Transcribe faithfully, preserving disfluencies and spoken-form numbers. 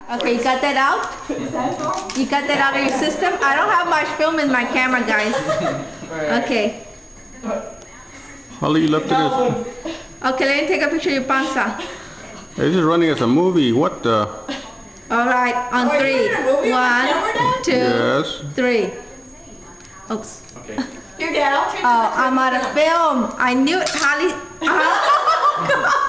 Okay, you got that out? You got that out of your system? I don't have much film in my camera, guys. Okay. How you left it as? Okay, let me take a picture of your panza. This is running as a movie. What the? All right, on Oh, three. One, two, Yes. three. Oops. Okay. Your dad, I'll take Oh, I'm out of film. I knew it, Holly.